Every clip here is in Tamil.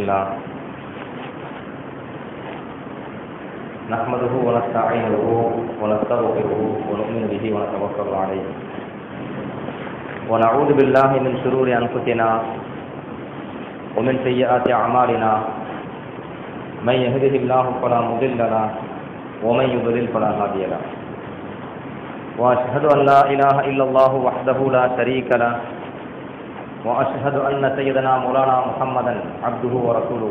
لله نحمده ونستعينه ونستغفره ونؤمن به ونتوكل عليه ونعوذ بالله من شرور أنفسنا ومن سيئات أعمالنا من يهده الله فلا مضل له ومن يضلل فلا هادي له وأشهد أن لا إله إلا الله وحده لا شريك له وأشهد أن سيدنا مولانا محمدا عبده ورسوله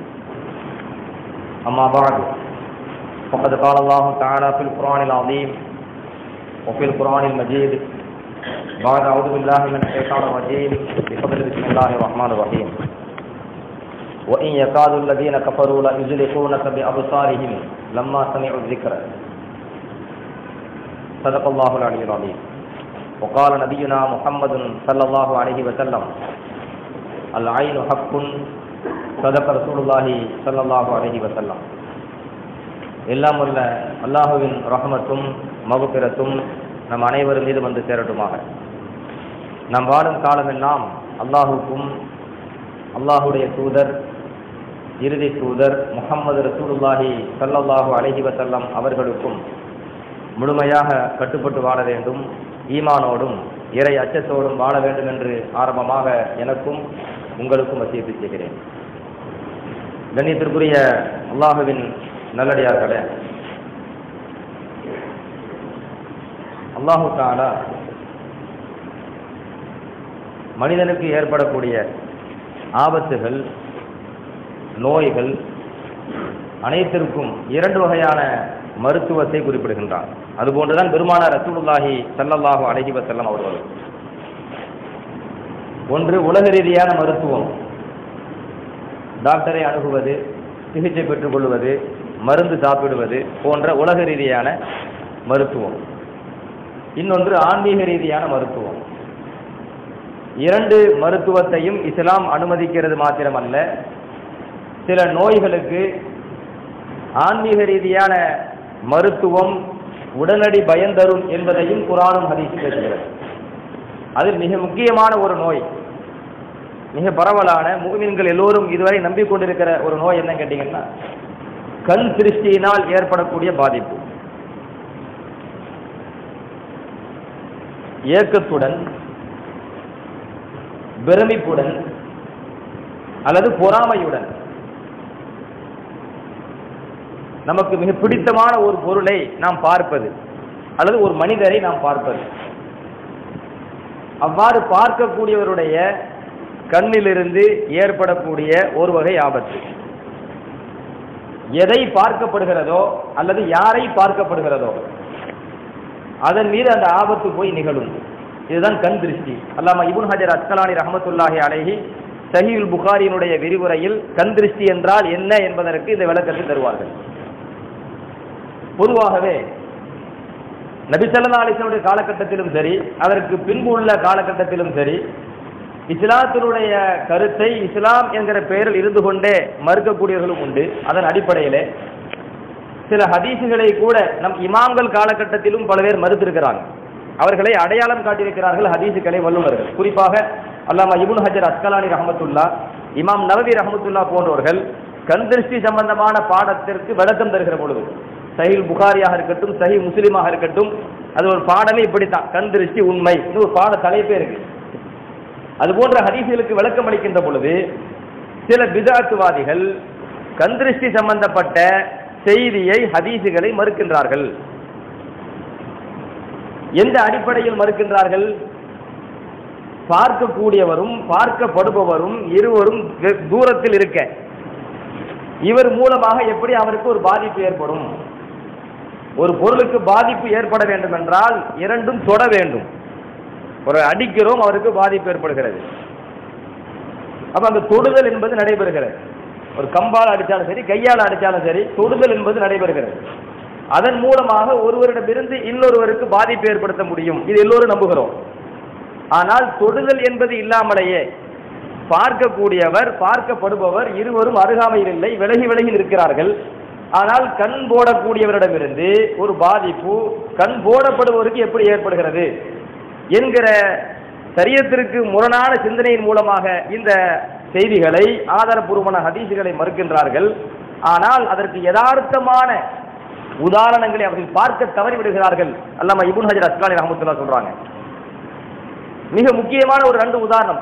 أما بعد فقد قال الله تعالى في القرآن العظيم وفي القرآن المجيد بعد أعوذ بالله من الشيطان الرجيم بفضل بسم الله الرحمن الرحيم وإن يكاد الذين كفروا ليزلقونك بأبصارهم لما سمعوا الذكر صدق الله العلي العظيم وقال نبينا محمد صلى الله عليه وسلم العين حق صدق رسول الله صلى الله عليه وسلم எல்லாம் உள்ள அல்லாஹுவின் ரஹ்மத்தும் மக்ஃபிரத்தும் நம் அனைவரும் மீது வந்து சேரட்டுமாக. நாம் வாழும் காலமெல்லாம் அல்லாஹுக்கும் அல்லாஹுடைய தூதர் இறுதி தூதர் முஹம்மது ரசூலுல்லாஹி ஸல்லல்லாஹு அலைஹி வஸல்லம் அவர்களுக்கும் முழுமையாக கட்டுப்பட்டு வாழ வேண்டும், ஈமானோடும் இறை அச்சத்தோடும் வாழ வேண்டும் என்று ஆரம்பமாக எனக்கும் உங்களுக்கும் வசியத்து செய்கிறேன். கண்ணியத்திற்குரிய அல்லாஹுவின் நல்லடியார்களே, அல்லாஹு தஆலா மனிதனுக்கு ஏற்படக்கூடிய ஆபத்துகள், நோய்கள் அனைத்திற்கும் இரண்டு வகையான மருத்துவத்தை குறிப்பிடுகின்றார். அதுபோன்றுதான் பெருமானார் ரசூலுல்லாஹி ஸல்லல்லாஹு அலைஹி வஸல்லம் அவர்கள் ஒன்று உலக ரீதியான மருத்துவம், டாக்டரை அணுகுவது, சிகிச்சை பெற்றுக் கொள்வது, மருந்து சாப்பிடுவது போன்ற உலக ரீதியான மருத்துவம். இன்னொன்று ஆன்மீக ரீதியான மருத்துவம். இரண்டு மருத்துவத்தையும் இஸ்லாம் அனுமதிக்கிறது மாத்திரமல்ல, சில நோய்களுக்கு ஆன்மீக ரீதியான மருத்துவம் உடனடி பயன் தரும் என்பதையும் குர்ஆனும் ஹதீஸும் பேசுகிறது. அதில் மிக முக்கியமான ஒரு நோய், மிக பரவலான முஃமின்கள் எல்லோரும் இதுவரை நம்பிக்கொண்டிருக்கிற ஒரு நோய் என்ன கேட்டீங்கன்னா, கண் திருஷ்டியினால் ஏற்படக்கூடிய பாதிப்பு. ஏக்கத்துடன், பிரமிப்புடன் அல்லது பொறாமையுடன் நமக்கு மிக பிடித்தமான ஒரு பொருளை நாம் பார்ப்பது அல்லது ஒரு மனிதரை நாம் பார்ப்பது, அவ்வாறு பார்க்கக்கூடியவருடைய கண்ணிலிருந்து ஏற்படக்கூடிய ஒரு வகை ஆபத்து. எதை பார்க்கப்படுகிறதோ அல்லது யாரை பார்க்கப்படுகிறதோ அதன் மீது அந்த ஆபத்து போய் நிகழும். இதுதான் கண் திருஷ்டி. அல்லாமா இப்னு ஹஜர் அஸ்கலானி ரஹ்மத்துல்லாஹி அலைஹி ஸஹீஹுல் புகாரியினுடைய விரிவுரையில் கண் திருஷ்டி என்றால் என்ன என்பதற்கு இந்த விளக்கத்தை தருவார்கள். பொதுவாகவே நபி ஸல்லல்லாஹு அலைஹி வஸல்லம் காலகட்டத்திலும் சரி, அதற்கு பின்பு உள்ள காலகட்டத்திலும் சரி, இஸ்லாத்தினுடைய கருத்தை இஸ்லாம் என்கிற பெயரில் இருந்து கொண்டே மறுக்கக்கூடியவர்களும் உண்டு. அதன் அடிப்படையிலே சில ஹதீசுகளை கூட நம் இமாம்கள் காலகட்டத்திலும் பல பேர் மறுத்திருக்கிறாங்க. அவர்களை அடையாளம் காட்டியிருக்கிறார்கள் ஹதீசுகளை வல்லுநர்கள். குறிப்பாக அல்லாமா இப்னு ஹஜர் அஸ்கலானி ரஹ்மத்துல்லாஹ், இமாம் நவவி ரஹ்மத்துல்லாஹ் போன்றவர்கள் கண் திருஷ்டி சம்பந்தமான பாடத்திற்கு விளக்கம் தருகிற பொழுது, சஹீஹ் புகாரியாக இருக்கட்டும், சஹீஹ் முஸ்லிமாக இருக்கட்டும், அது ஒரு பாடமே இப்படித்தான், கண் திருஷ்டி உண்மை, ஒரு பாட தலைப்பே இருக்கு. அது போன்ற ஹதீசுகளுக்கு விளக்கம் அளிக்கின்ற பொழுது சில பிதஅத்வாதிகள் கண் திருஷ்டி சம்பந்தப்பட்ட செய்தியை, ஹதீசுகளை மறுக்கின்றார்கள். எந்த அடிப்படையில் மறுக்கின்றார்கள்? பார்க்கக்கூடியவரும் பார்க்கப்படுபவரும் இருவரும் தூரத்தில் இருக்க, இவர் மூலமாக எப்படி அவருக்கு ஒரு பாதிப்பு ஏற்படும்? ஒரு பொருளுக்கு பாதிப்பு ஏற்பட வேண்டும் என்றால் இரண்டும் தொட வேண்டும். ஒரு அடிக்கிறோம், அவருக்கு பாதிப்பு ஏற்படுகிறது. அப்ப அந்த தொடுதல் என்பது நடைபெறுகிறது. ஒரு கம்பால் அடித்தாலும் சரி, கையால் அடித்தாலும் சரி, தொடுதல் என்பது நடைபெறுகிறது. அதன் மூலமாக ஒருவரிடமிருந்து இன்னொருவருக்கு பாதிப்பு ஏற்படுத்த முடியும், இது எல்லோரும் நம்புகிறோம். ஆனால் தொடுதல் என்பது இல்லாமலேயே பார்க்கக்கூடியவர் பார்க்கப்படுபவர் இருவரும் அருகாமையில் இல்லை, விலகி விலகி நிற்கிறார்கள். ஆனால் கண் போடக்கூடியவரிடமிருந்து ஒரு பாதிப்பு கண் போடப்படுபவருக்கு எப்படி ஏற்படுகிறது என்கிற சரியத்திற்கு முரணான சிந்தனையின் மூலமாக இந்த செய்திகளை, ஆதாரபூர்வமான ஹதீசுகளை மறுக்கின்றார்கள். ஆனால் அதற்கு யதார்த்தமான உதாரணங்களை அவர்கள் பார்க்க தவறிவிடுகிறார்கள். அல்லாமா இப்னு ஹஜர் அஸ்கலானி ரஹ்மத்துல்லாஹி சொல்றாங்க, மிக முக்கியமான ஒரு 2 உதாரணம்.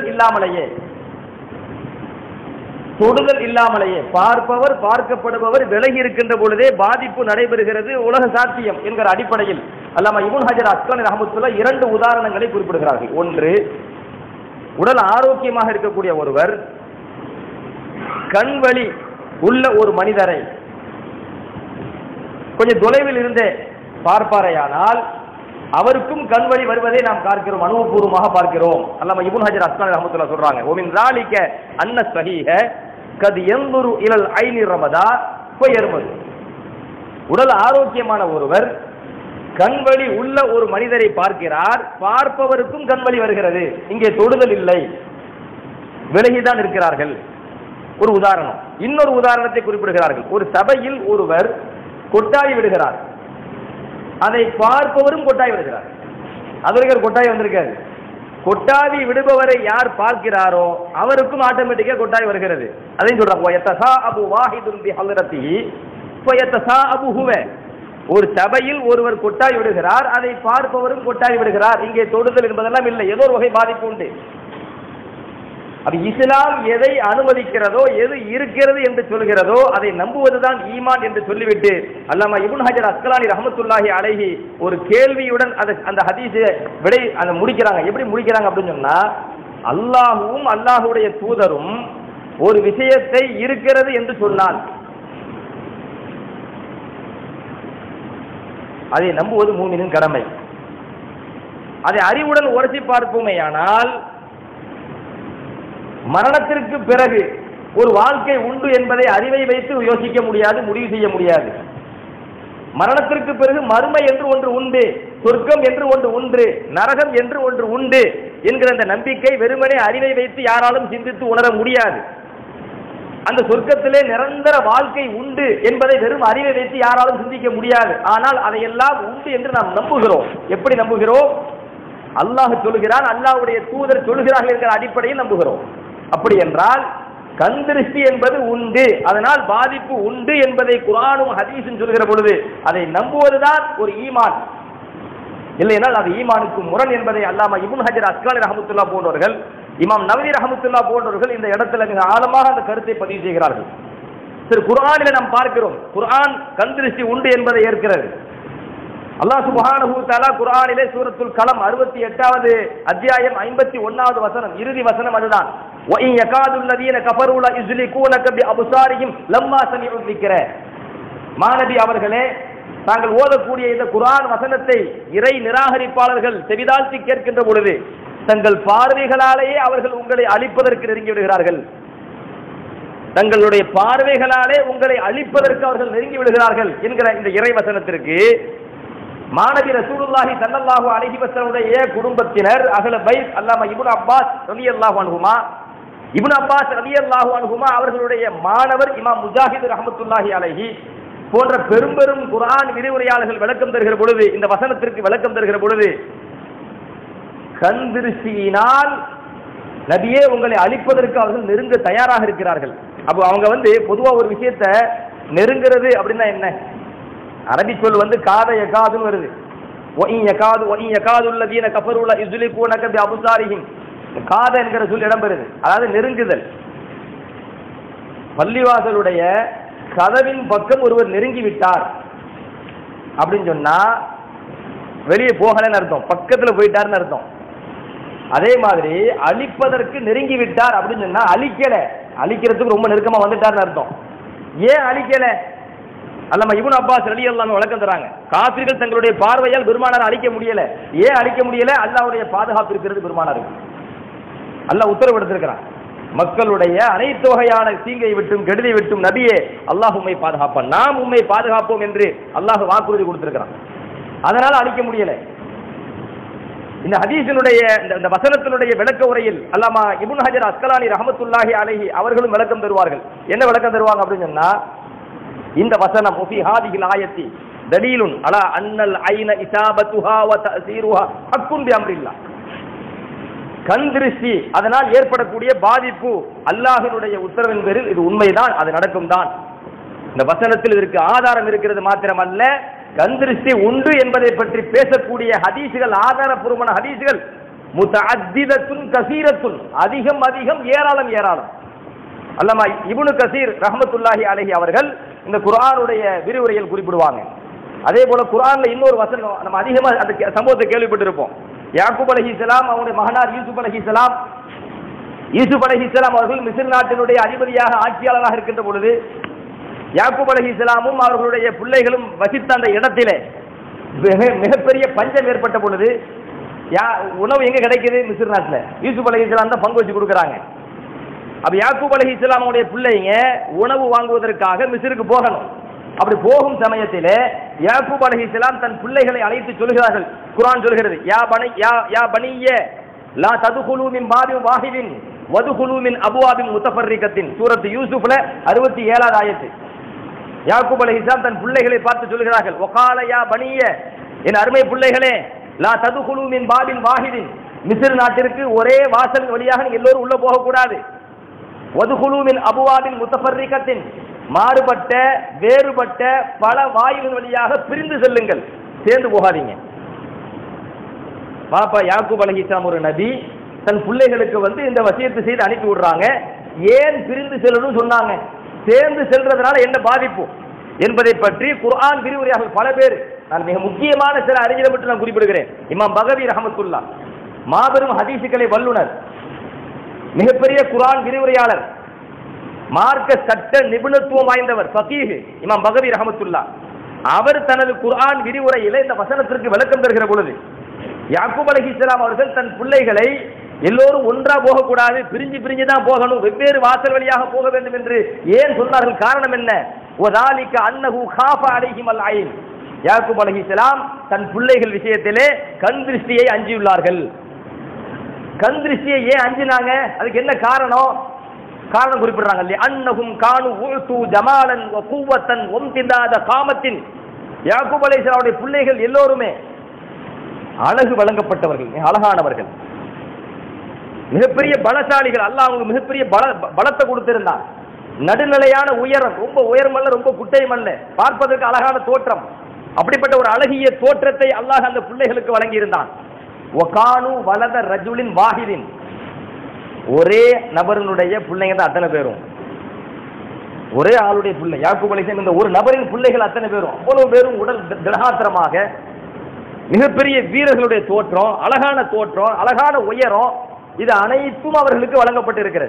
தொடுதல் இல்லாமலேயே பார்ப்பவர் பார்க்கப்படுபவர் விலகி இருக்கின்ற பொழுதே பாதிப்பு நடைபெறுகிறது, உலக சாத்தியம் என்கிற அடிப்படையில் அல்லாமா இப்னு ஹஜர் அஸ்கலானி ரஹ்மத்துல்லாஹி 2 உதாரணங்களை குறிப்பிடுகிறார்கள். ஒன்று, உடல் ஆரோக்கியமாக இருக்கக்கூடிய ஒருவர் கண்வழி உள்ள ஒரு மனிதரை கொஞ்சம் தொலைவில் இருந்தே பார்ப்பாரையானால் அவருக்கும் கண்வழி வருவதை நாம் பார்க்கிறோம், அனுபவபூர்வமாக பார்க்கிறோம். அல்லாமா இப்னு ஹஜர் அஸ்கலானி ரஹ்மத்துல்லாஹி சொல்றாங்க, ஓமின் ராலிக அன்ன ஸஹீஹ கத் யன்துரு இலல் ஐனி ரமதா ஃபயர்மது. உடல் ஆரோக்கியமான ஒருவர் கண்வழி உள்ள ஒரு மனிதரை பார்க்கிறார், பார்ப்பவருக்கும் கண்வழி வருகிறது. இங்கே தொடுதல் இல்லை, விலகிதான் இருக்கிறார்கள். ஒரு உதாரணம். இன்னொரு உதாரணத்தை குறிப்பிடுகிறார்கள். ஒரு சபையில் ஒருவர் கொட்டாவி விடுகிறார், அதை பார்ப்பவரும் கொட்டாவி விடுகிறார். அது கொட்டாவி வந்திருக்காரு. கொட்டாவி விடுபவரை யார் பார்க்கிறாரோ அவருக்கும் ஆட்டோமேட்டிக்கா கொட்டாவி வருகிறது. அதையும் சொல்றாங்க, ஒரு சபையில் ஒருவர் கொட்டாய் விடுகிறார், அதை பார்ப்பவரும் கொட்டாய் விடுகிறார். இங்கே தொடுதல் என்பதெல்லாம் இல்லை, ஏதோ ஒரு வகை பாதிப்பு உண்டு. அது இஸ்லாம் எதை அனுமதிக்கிறதோ, எது இருக்கிறது என்று சொல்கிறதோ அதை நம்புவதுதான் ஈமான் என்று சொல்லிவிட்டு அல்லாமா இப்னு ஹஜர் அஸ்கலானி ரஹ்மத்துல்லாஹி அலைஹி ஒரு கேள்வியுடன் அந்த ஹதீஸை விடை முடிக்கிறாங்க. எப்படி முடிக்கிறாங்க அப்படின்னு சொன்னா, அல்லாஹுவும் அல்லாஹுடைய தூதரும் ஒரு விஷயத்தை இருக்கிறது என்று சொன்னால் அதை நம்புவது மூமினின் கடமை. அதை அறிவுடன் உரசி பார்ப்போமேயானால் மரணத்திற்கு பிறகு ஒரு வாழ்க்கை உண்டு என்பதை அறிவை வைத்து யோசிக்க முடியாது, முடிவு செய்ய முடியாது. மரணத்திற்கு பிறகு மறுமை என்று ஒன்று உண்டு, சொர்க்கம் என்று ஒன்று உண்டு, நரகம் என்று ஒன்று உண்டு என்கிற அந்த நம்பிக்கை வெறுமனே அறிவை வைத்து யாராலும் சிந்தித்து உணர முடியாது. அந்த சொர்க்கத்திலே நிரந்தர வாழ்க்கை உண்டு என்பதை வெறும் அறிவை வைத்து யாராலும் சிந்திக்க முடியாது. ஆனால் அதையெல்லாம் உண்டு என்று நாம் நம்புகிறோம். எப்படி நம்புகிறோம்? அல்லாஹ் சொல்கிறான், அல்லாஹ்வுடைய தூதர் சொல்கிறார்கள் என்கிற அடிப்படையில் நம்புகிறோம். அப்படி என்றால் கண் திருஷ்டி என்பது உண்டு, அதனால் பாதிப்பு உண்டு என்பதை குர்ஆனும் ஹதீஸும் சொல்கிற பொழுது அதை நம்புவதுதான் ஒரு ஈமான். இல்லையென்றால் அது ஈமானுக்கு முரண் என்பதை அல்லாமா இப்னு ஹஜர் அஸ்கலானி ரஹ்மத்துல்லாஹி போன்றவர்கள், இமாம் நவவி ரஹ்மத்துல்லாஹி போன்றவர்கள் இந்த இடத்துல மிக ஆழமாக அந்த கருத்தை பதிவு செய்கிறார்கள். சரி, குர்ஆனிலே நாம் பார்க்கிறோம், குர்ஆன் கண் திருஷ்டி உண்டு என்பதை ஏற்கிறது. அல்லாஹ் சுப்ஹானஹு வ தஆலா குர்ஆனிலே சூரத்துல் கலம் 68வது அத்தியாயம் 51வது வசனம், இறுதி வசனம் அதுதான். வ இன் யகாதுல் லதீன கஃபரு ல யுஸ்லிகூனக பி அப்சாரிஹிம் லம்மா சமிஉ ذிக்ர. மாநபி அவர்களே, தாங்கள் ஓதக்கூடிய இந்த குர்ஆன் வசனத்தை இறை நிராகரிப்பாளர்கள் செவிதாழ்த்தி கேட்கின்ற பொழுது தங்கள் பார்வைகளாலேயே அவர்கள் உங்களை அழிப்பதற்கு நெருங்கி விடுகிறார்கள். தங்களுடைய பார்வைகளாலே உங்களை அழிப்பதற்கு அவர்கள் நெருங்கி விடுகிறார்கள் என்கிற இந்த இறை வசனத்திற்கு மாநபி ரசூலுல்லாஹி ஸல்லல்லாஹு அலைஹி வஸல்லம் குடும்பத்தினர் அஹ்ல பைத் அல்லாமா இப்னு அப்பாஸ் ரலியல்லாஹு அன்ஹுமா, இப்னு அப்பாஸ் ரலியல்லாஹு அன்ஹுமா அவர்களுடைய மாணவர் இமாம் முஜாஹித் ரஹ்மத்துல்லாஹி அலைஹி போன்ற பெரும் பெரும் குர்ஆன் விரிவுரையாளர்கள் விளக்கம் தருகிற பொழுது, இந்த வசனத்திற்கு விளக்கம் தருகிற பொழுது, கண் திருஷ்டியினால் நபியே உங்களை அழிப்பதற்கு அவர்கள் நெருங்க தயாராக இருக்கிறார்கள். அப்போ அவங்க பொதுவா ஒரு விஷயத்தை நெருங்கிறது அப்படின்னா என்ன? அரபி சொல் காத யகாதுன்னு வருது. காத என்கிற சொல் இடம்பெறுது, அதாவது நெருங்குதல். பள்ளிவாசலுடைய கதவின் பக்கம் ஒருவர் நெருங்கி விட்டார் அப்படின்னு சொன்னா வெளியே போகலன்னு அர்த்தம், பக்கத்துல போயிட்டார்னு அர்த்தம். அதே மாதிரி அழிப்பதற்கு நெருங்கி விட்டார் அப்படின்னு சொன்னா அழிக்கல, அழிக்கிறதுக்கு ரொம்ப நெருக்கமா வந்துட்டார்னு அர்த்தம். ஏன் அழிக்கல? அல்லாமா இப்னு அப்பாஸ் ரலியல்லாஹு அன்ஹு விளக்கம் தராங்க. காஃபிர்கள் தங்களுடைய பார்வையால் பெருமானாரை அழிக்க முடியல. ஏன் அழிக்க முடியல? அல்லாஹ்வுடைய பாதுகாப்பு இருக்கிறது பெருமானாருக்கு. அல்லாஹ் உத்தரவிட்டிருக்கிறான், மக்களுடைய அனைத்து வகையான தீங்கை விட்டும் கெடுதி விட்டும் நபியே அல்லாஹ் உம்மை பாதுகாப்பான், நாம் உம்மை பாதுகாப்போம் என்று அல்லாஹ் வாக்குறுதி கொடுத்திருக்கிறான். அதனால அழிக்க முடியல. இந்த ஹதீஸினுடைய இந்த வசனத்தினுடைய விளக்க உரையில் அல்லாமா இப்னு ஹஜர் அஸ்கலானி ரஹ்மத்துல்லாஹி அலைஹி அவர்களும் விளக்கம் தருவார்கள். என்ன விளக்கம் தருவாங்க அப்படின்னு சொன்னா, இந்த வசனம் ஃபி ஹாதிஹில் ஆயத்தி தலீலுன் அலா அன்னல் ஐன இசாபத்துஹா வ தஸீருஹா ஹக்குன் பி அம்ரில்லாஹ். கண் திருஷ்டி அதனால் ஏற்படக்கூடிய பாதிப்பு அல்லாஹ்வினுடைய உத்தரவின் பேரில் இது உண்மைதான், அது நடக்கும் தான். இந்த வசனத்தில் இதற்கு ஆதாரம் இருக்கிறது மாத்திரமல்ல, கண் திருஷ்டி உண்டு என்பதை பற்றி பேசக்கூடிய ஹதீசுகள், ஆதாரபூர்வமான ஹதீசுகள் முத்தஅத்திதத்துன் கஸீரத்துன், அதிகம் அதிகம், ஏராளம் ஏராளம். அல்லாமா இப்னு கஸீர் ரஹ்மத்துல்லாஹி அலைஹி அவர்கள் இந்த குர்ஆனுடைய விரிவுரையில் குறிப்பிடுவாங்க. அதே போல குர்ஆன்ல இன்னொரு வசனம் நம்ம அதிகமா அந்த சம்பவத்தை கேள்விப்பட்டிருப்போம். யாக்கூப் அலைஹிஸ்ஸலாம் அவருடைய மகனார் யூசுப் அலைஹிஸ்ஸலாம் அவர்கள் மிஸ்ர் நாட்டினுடைய அதிபதியாக ஆட்சியாளராக இருக்கின்ற பொழுது யாக்கூப் அலைஹிஸ்ஸலாமும் அவர்களுடைய பிள்ளைகளும் வசித்த அந்த இடத்திலே மிகப்பெரிய பஞ்சம் ஏற்பட்ட பொழுது உணவு எங்க கிடைக்குது? மிஸ்ர் நாட்டில். யூசுப் அலைஹிஸ்ஸலாம் தான் பங்கு வச்சு கொடுக்குறாங்க. அப்ப யாக்கூப் அலைஹிஸ்ஸலாம் அவருடைய பிள்ளைங்க உணவு வாங்குவதற்காக மிஸ்ருக்கு போகணும். அப்படி போகும் சமயத்தில் யாக்கூப் அலைஹிஸ்ஸலாம் தன் பிள்ளைகளை அழைத்து சொல்கிறார்கள். குர்ஆன் சொல்கிறது, யா பனிய லா ததுகுலு மின் பாபின் வாஹிதின் வதுகுலு மின் அபுவாபின் முத்தஃபர்ரிகத்தின், சூரத்து யூசுஃப்ல 67வது ஆயத்து. யாக்கூப் அலைஹிஸ்ஸலாம் தன் பிள்ளைகளை பார்த்து சொல்கிறார்கள், வகால யா பனிய, என் அருமை பிள்ளைகளே, லா ததுகுலு மின் பாபின் வாஹிதின், மிஸ்ர் நாட்டிற்கு ஒரே வாசல் வழியாக நீங்க எல்லோரும் உள்ள போக கூடாது. வதுகுலு மின் அபுவாபின் முத்தஃபர்ரிகத்தின், மாறுபட்ட வேறுபட்ட பல வாயில்கள் வழியாக பிரிந்து செல்லுங்கள், சேர்ந்து போகாதீங்க. பாப்பா யாக்கூப் அலைஹிஸ்ஸலாம் ஒரு நபி, தன் பிள்ளைகளுக்கு இந்த வசியத்தை செய்து அனுப்பி விடுறாங்க. ஏன் பிரிந்து செல்லணும்னு சொன்னாங்க? சேர்ந்து செல்றதுனால என்ன பாதிப்பு என்பதை பற்றி குர்ஆன் விரிவுரையாக பல பேர், நான் மிக முக்கியமான சில அறிஞரை மட்டும் நான் குறிப்பிடுகிறேன். இமாம் பகவி ரஹமத்துல்லாஹ் மாபெரும் ஹதீசுகளை வல்லுனர், மிகப்பெரிய குர்ஆன் விரிவுரையாளர், மார்க்க சட்ட நிபுணத்துவம் வாய்ந்தவர், ஃபகீஹ் இமாம் பகவி ரஹமத்துல்லாஹ். அவர் தனது குர்ஆன் விரிவுரையிலே இந்த வசனத்திற்கு விளக்கம் தருகிற பொழுது, யாக்கூப் அலைஹிஸ்ஸலாம் அவர்கள் தன் பிள்ளைகளை எல்லோரும் ஒன்றா போகக்கூடாது, பிரிஞ்சு பிரிஞ்சு தான் போகணும், வெவ்வேறு வாசல் வழியாக போக வேண்டும் என்று ஏன் சொன்னார்கள்? காரணம் என்ன? வதாலிக அன்னஹு காஃப அலைஹிமல் ஐன், யாக்கூப் அலைஹிஸ்ஸலாம் தன் பிள்ளைகள் விஷயத்திலே கண் திருஷ்டியை அஞ்சியுள்ளார்கள். கண் திருஷ்டியை ஏன் அஞ்சினாங்க? அதுக்கு என்ன காரணம்? காரணம் குறிப்பிடுறாங்க. அன்னஹும் கானு உது ஜமாலன் வ குவத்தன் வம்திதாத காமத்தின், யாக்கூப் அலைஹிஸ்ஸலாமுடைய பிள்ளைகள் எல்லோருமே அழகு வழங்கப்பட்டவர்கள், அழகானவர்கள், மிகப்பெரிய பலசாலிகள். அல்லாஹ் அவங்களுக்கு மிகப்பெரிய பலத்தை கொடுத்திருந்தான். நடுநிலையான உயரம், ரொம்ப உயரம் அல்ல, ரொம்ப குட்டையும் அல்ல, பார்ப்பதற்கு அழகான தோற்றம். அப்படிப்பட்ட ஒரு அழகிய தோற்றத்தை அல்லாஹ் அந்த பிள்ளைகளுக்கு வழங்கியிருந்தான். ஒகானு வலத ரஜுலின் வாஹிதின், ஒரே நபருடைய பிள்ளைங்க தான் அத்தனை பேரும், ஒரே ஆளுடைய பிள்ளை யாக்கூப் அலைஹிஸ்ஸலாம். இந்த ஒரு நபரின் பிள்ளைகள் அத்தனை பேரும், அவ்வளவு பேரும் உடல் திடகாத்திரமாக, மிகப்பெரிய வீரர்களுடைய தோற்றம், அழகான தோற்றம், அழகான உயரம், இது அனைத்தும் அவர்களுக்கு வழங்கப்பட்டிருக்கிறது.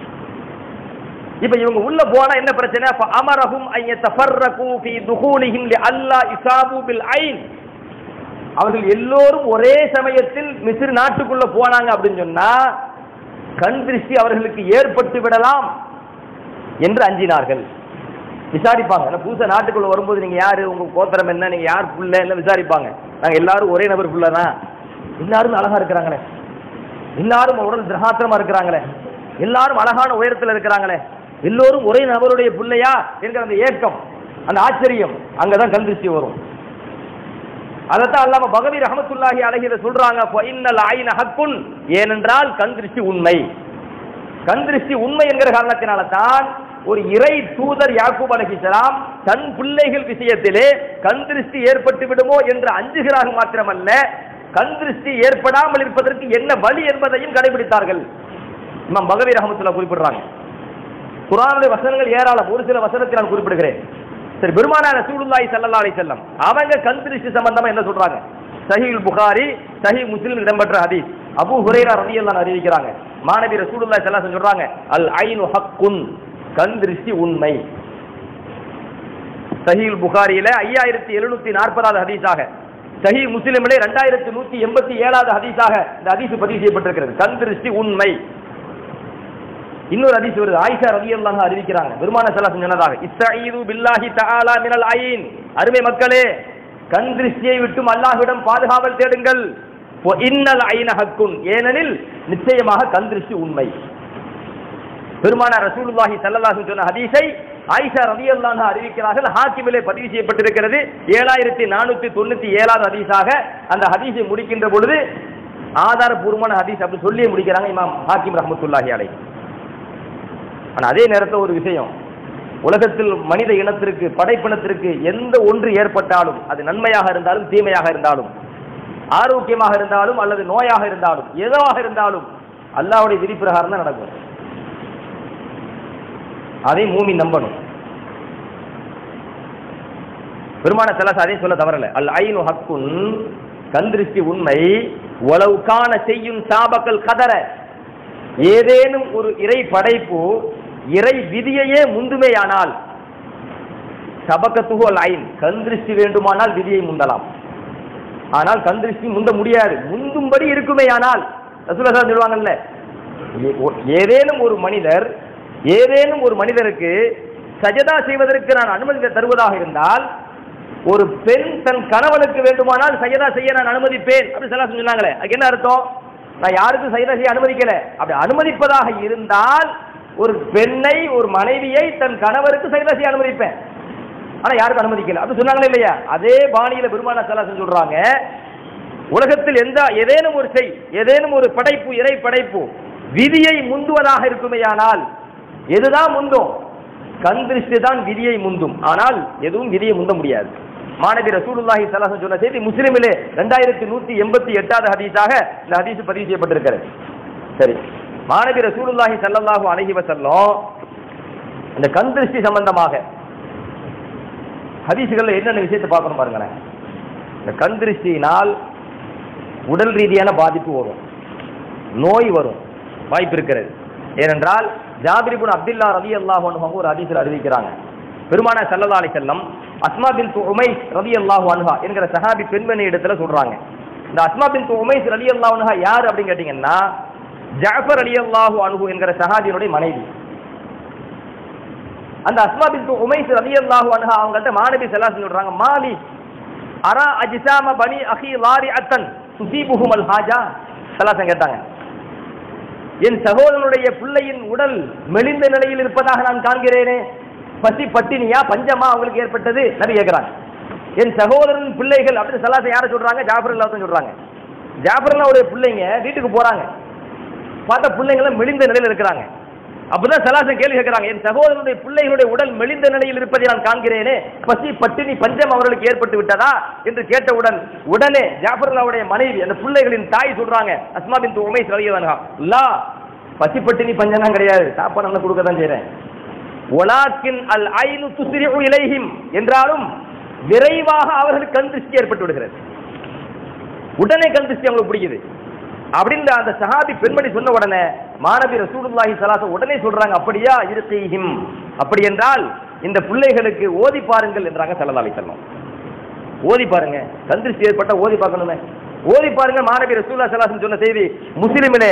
இப்ப இவங்க உள்ள போனா என்ன பிரச்சனை? அமரஹும் ஐ யதஃபர்ரகு ஃபீ துகூலிஹிம் லிஅல்லா இஸாபு பில் ஐன், அவர்கள் எல்லோரும் ஒரே சமயத்தில் மிஸ்ர் நாட்டுக்குள்ள போனாங்க அப்படின்னு சொன்னா கண் திருஷ்டி அவர்களுக்கு ஏற்பட்டு விடலாம் என்று அஞ்சினார்கள். விசாரிப்பாங்க, புதுசா நாட்டுக்குள்ள வரும்போது நீங்க யாரு, உங்க கோத்திரம் என்ன, நீங்க யார் புள்ள என்ன விசாரிப்பாங்க. நாங்க எல்லாரும் ஒரே நபர் புள்ளதான், எல்லாரும் அழகா இருக்கிறாங்களே, எல்லாரும் உடல் திரகாத்திரமா இருக்கிறாங்களே, எல்லாரும் அழகான உயரத்தில் இருக்கிறாங்களே, எல்லோரும் ஒரே நபருடைய பிள்ளையா என்கிற அந்த ஏக்கம், அந்த ஆச்சரியம், அங்கதான் கண் திருஷ்டி வரும். அதைத்தான் அல்லாம பகவி ரஹமத்துல்லாஹி அலைஹி சொல்றாங்க, ஃபஇன்னல் ஐன ஹக்குன், ஏனென்றால் கண் திருஷ்டி உண்மை. கண் திருஷ்டி உண்மை என்கிற காரணத்தினால தான் ஒரு இறை தூதர் யாக்கூப் அலைஹிஸ்ஸலாம் தன் பிள்ளைகள் விஷயத்திலே கண் திருஷ்டி ஏற்பட்டு விடுமோ என்று அஞ்சுகிறார்கள் மாத்திரமல்ல, கண் திருஷ்டி ஏற்படாமல் இருப்பதற்கு என்ன வழி என்பதையும் கடைபிடித்தார்கள். இமாம் பகவி ரஹமத்துல்லாஹ் குறிப்பிடுறாங்க. குர்ஆனுடைய வசனங்கள் ஏராளம், ஒரு சில வசனத்தை நான் குறிப்பிடுகிறேன். சரி, பெருமானார் ரசூலுல்லாஹி ஸல்லல்லாஹு அலைஹி வஸல்லம் அவங்க கண் திருஷ்டி சம்பந்தமா என்ன சொல்றாங்க? சஹீஹ் புகாரி, சஹீஹ் முஸ்லிம் இடம்பெற்ற ஹதீஸ். அபூ ஹுரைரா ரலியல்லாஹு அன்ஹு அறிவிக்கிறாங்க, மாநபி ரசூலுல்லாஹி ஸல்லல்லாஹு அலைஹி வஸல்லம் சொல்றாங்க, அல் ஐனு ஹக்குன், கண் திருஷ்டி உண்மை. சஹீஹ் புகாரியில 5740வது ஹதீஸாக, சஹீஹ் முஸ்லிமிலே 2187வது ஹதீஸாக இந்த ஹதீஸ் பதிவு செய்யப்பட்டிருக்கிறது. கண் திருஷ்டி உண்மை. இன்னொரு ஹதீஸ் வருது, ஆயிஷா ரலியல்லாஹு அன்ஹா அறிவிக்கிறாங்க, பெருமானார் ஸல்லல்லாஹு அலைஹி வஸல்லம் சொன்னதாக, இஸ்தஈது பில்லாஹி தஆலா மினல் ஐன், அருமை மக்களே கண் திருஷ்டியை விட்டும் அல்லாஹ்விடம் பாதுகாவல் தேடுங்கள். இன்னல் ஐன ஹக்குன், ஏனெனில் நிச்சயமாக கண் திருஷ்டி உண்மை. பெருமானார் ரசூலுல்லாஹி ஸல்லல்லாஹு அலைஹி வஸல்லம் சொன்ன ஹதீஸை ஆயிஷா ரலியல்லாஹு அன்ஹா அறிவிக்கிறார்கள். ஹாக்கிமிலே பதிவு செய்யப்பட்டிருக்கிறது. 7497வது ஹதீஸாக அந்த ஹதீஸை முடிக்கின்ற பொழுது ஆதாரபூர்வமான ஹதீஸ் அப்படி சொல்லி முடிக்கிறாங்க இமாம் ஹாக்கிம் ரஹ்மத்துல்லாஹி அலைஹி. ஆனால் அதே நேரத்தில் ஒரு விஷயம், உலகத்தில் மனித இனத்திற்கு படைப்பினத்திற்கு எந்த ஒன்று ஏற்பட்டாலும் அது நன்மையாக இருந்தாலும் தீமையாக இருந்தாலும் ஆரோக்கியமாக இருந்தாலும் அல்லது நோயாக இருந்தாலும் எதுவாக இருந்தாலும் அல்லாஹ்வுடைய விதி பிரகாரம் தான் நடக்கும். அதை மூமின் நம்பணும். பெருமான ஸல்லல்லாஹு அலைஹி சொல்ல தவறல. அல் ஐனு ஹக்குன், கண்திருஷ்டி உண்மை. வலவுகான செய்யும் சாபக்கல் கதர, ஏதேனும் ஒரு இறை படைப்பு இறை விதியையே முந்துமேயானால், சபக்கத்துகு அல் ஐன், கண்திருஷ்டி வேண்டுமானால் விதியை முந்தலாம். ஆனால் கண்திருஷ்டி முந்த முடியாது. முந்தும்படி இருக்குமேயானால் ரசூலுல்லாஹ் சொல்லுவாங்கல்ல, ஏதேனும் ஒரு மனிதருக்கு சஜதா செய்வதற்கு நான் அனுமதி தருவதாக இருந்தால், ஒரு பெண் தன் கணவனுக்கு வேண்டுமானால் சஜதா செய்ய நான் அனுமதிப்பேன் அப்படி ஸல்லல்லாஹு சொன்னாங்களே, அதுக்கு என்ன அர்த்தம்? நான் யாருக்கும் சஜதா செய்ய அனுமதிக்கல. அப்படி அனுமதிப்பதாக இருந்தால் ஒரு பெண்ணை, ஒரு மனைவியை தன் கணவருக்கு சஜதா செய்ய அனுமதிப்பேன், ஆனா யாருக்கும் அனுமதிக்கல அப்படி சொன்னாங்களே இல்லையா? அதே பாணியில பெருமானார் ஸல்லல்லாஹு அலைஹி சொல்றாங்க, உலகத்தில் ஏதேனும் ஒரு படைப்பு, இறை படைப்பு விதியை முந்துவதாக இருக்குமேயானால், எதுதான் முந்தும்? கண் திருஷ்டி தான் விதியை முந்தும். ஆனால் எதுவும் விதியை முந்த முடியாது. மாநபி ரசூலுல்லாஹி ஸல்லல்லாஹு அலைஹி சொன்ன செய்தி முஸ்லிமிலே 2188வது ஹதீஸாக இந்த ஹதீஸ் பதிவு செய்யப்பட்டிருக்கிறது. சரி, மாநபி ரசூலுல்லாஹி ஸல்லல்லாஹு அலைஹி வஸல்லம் இந்த கண் திருஷ்டி சம்பந்தமாக ஹதீஸ்கள்ல என்னென்ன விஷயத்தை பார்க்கணும் பாருங்களேன். இந்த கண் திருஷ்டியினால் உடல் ரீதியான பாதிப்பு வரும், நோய் வரும், வாய்ப்பு இருக்கிறது. ஏனென்றால் ஜாபிர் இப்னு அப்துல்லா ரலியல்லாஹு அன்ஹு ஒரு ஹதீஸில் அறிவிக்கிறாங்க, பெருமானார் ஸல்லல்லாஹு அலைஹி வஸல்லம் அஸ்மா பின்த் உமைஸ் ரலியல்லாஹு அன்ஹா என்கிற சஹாபி பெண்மணி இடத்துல சொல்றாங்க. இந்த அஸ்மா பின்த் உமைஸ் ரலியல்லாஹு அன்ஹா யார் அப்படின்னு கேட்டீங்கன்னா, ஜஅஃபர் ரலியல்லாஹு அன்ஹு என்கிற சஹாபியினுடைய மனைவி. அந்த அஸ்மா பின்த் உமைஸ் ரலியல்லாஹு அன்ஹா அவங்கள்ட்ட மாநபி ஸல்லல்லாஹு அலைஹி சொல்றாங்க, மாலி அரா அஜ்சாம பனி அஹி லாரிஅத்தன் துஸீபுஹுமல் ஹாஜா. ஸல்லல்லாஹு கேட்டாங்க, என் சகோதரனுடைய பிள்ளையின் உடல் மெலிந்த நிலையில் இருப்பதாக நான் காண்கிறேனே, பசி பட்டினியா பஞ்சமா அவங்களுக்கு ஏற்பட்டது? நபி கேட்கிறாங்க. என் சகோதரன் பிள்ளைகள் அப்படின்னு ஸல்லல்லாஹு யாரை சொல்றாங்க? ஜாஃபர் ரலியல்லாஹு சொல்றாங்க. ஜாஃபர் ரலியல்லாஹுடைய பிள்ளைங்க வீட்டுக்கு போறாங்க, பார்த்த பிள்ளைங்களும் மெலிந்த நிலையில் இருக்கிறாங்க. அப்பதான் ஸல்லல்லாஹு கேள்வி கேட்கிறாங்க, என் சகோதரனுடைய பிள்ளைகளுடைய உடல் மெலிந்த நிலையில் இருப்பதை நான் காண்கிறேனே, பசி பட்டினி பஞ்சம் அவர்களுக்கு ஏற்பட்டு விட்டதா என்று கேட்டவுடன் உடனே ஜாஃபர் ரலியல்லாஹுடைய மனைவி அந்த பிள்ளைகளின் தாய் சொல்றாங்க, அஸ்மா பின்த் உமைஸ் ரலியல்லாஹு அன்ஹா, லா, பசி பட்டினி பஞ்சம் தான் கிடையாது, சாப்பாடு நல்லா கொடுக்க தான் செய்றேன். வலாக்கின் அல் ஐனு துஸ்ரிஉ இலைஹிம், என்றாலும் விரைவாக அவர்களுக்கு கண் திருஷ்டி ஏற்பட்டு விடுகிறது, உடனே கண் திருஷ்டி அவங்களுக்கு பிடிக்குது அப்படின்னு அந்த சஹாபி பெண்மணி சொன்ன உடனே மாநபி ரசூலுல்லாஹி ஸல்லல்லாஹு உடனே சொல்றாங்க, அப்படியா இருக்கீஹிம், அப்படி என்றால் இந்த பிள்ளைகளுக்கு ஓதி பாருங்கள் என்றாங்க ஸல்லல்லாஹு அலைஹி வஸல்லம். ஓதி பாருங்க, கண் திருஷ்டி ஏற்பட்ட ஓதி பார்க்கணுமே, ஓதி பாருங்க. மாநபி ரசூலுல்லாஹி ஸல்லல்லாஹு அலைஹி சொன்ன செய்தி முஸ்லிமிலே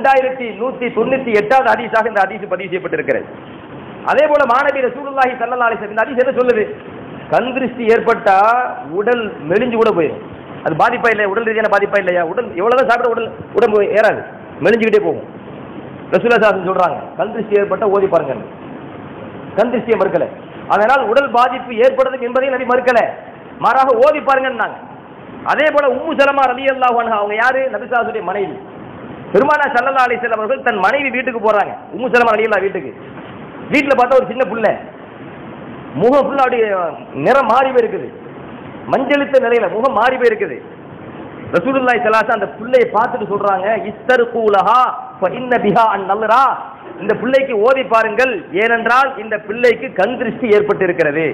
2198வது ஹதீஸாக இந்த ஹதீஸ் பதிவு செய்யப்பட்டிருக்கிறது. அதே போல மாநபி ரசூலுல்லாஹி ஸல்லல்லாஹு அலைஹி வஸல்லம் இந்த ஹதீஸ் என்ன சொல்லுது? கண் திருஷ்டி ஏற்பட்டா உடல் மெலிஞ்சு கூட போயிடும். அது பாதிப்பா இல்லையா? உடல் ரீதியான பாதிப்பா இல்லையா? உடல் எவ்வளவுதான் சாப்பிட உடம்பு ஏறாது, மெலிஞ்சுக்கிட்டே போகும். ரசூலுல்லாஹி ஸல்லல்லாஹு அலைஹி சொல்றாங்க, கண் திருஷ்டி ஏற்பட்டா ஓதி பாருங்க. கண் திருஷ்டியை மறுக்கல, அதனால் உடல் பாதிப்பு ஏற்படுறது என்பதையும் நபி மறுக்கல, மாறாக ஓதி பாருங்கன்னாங்க. அதே போல உம்மு சலமா ரலியல்லாஹு அன்ஹா அவங்க யாரு? நபி ஸல்லல்லாஹு அலைஹி மனைவி. பெருமானார் ஸல்லல்லாஹு அலைஹி வஸல்லம் அவர்கள் தன் மனைவி வீட்டுக்கு போறாங்க. உம்மு சலமா ரலியல்லாஹு வீட்டுக்கு, வீட்டில் பார்த்தா ஒரு சின்ன புள்ள, முகம் ஃபுல்லா அப்படியே நிறம் மாறி போயிருக்குது, மஞ்சளித்த நிலையில முகம் மாறி போயிருக்குது. ரசூலுல்லாஹி ஸல்லல்லாஹு அலைஹி அந்த பிள்ளையை பார்த்துட்டு சொல்றாங்க, இஸ்தர்கூலஹா ஃபஇன்ன பிஹா அன் நல்ரா, இந்த பிள்ளைக்கு ஓதி பாருங்கள், ஏனென்றால் இந்த பிள்ளைக்கு கண் திருஷ்டி ஏற்பட்டு இருக்கிறது.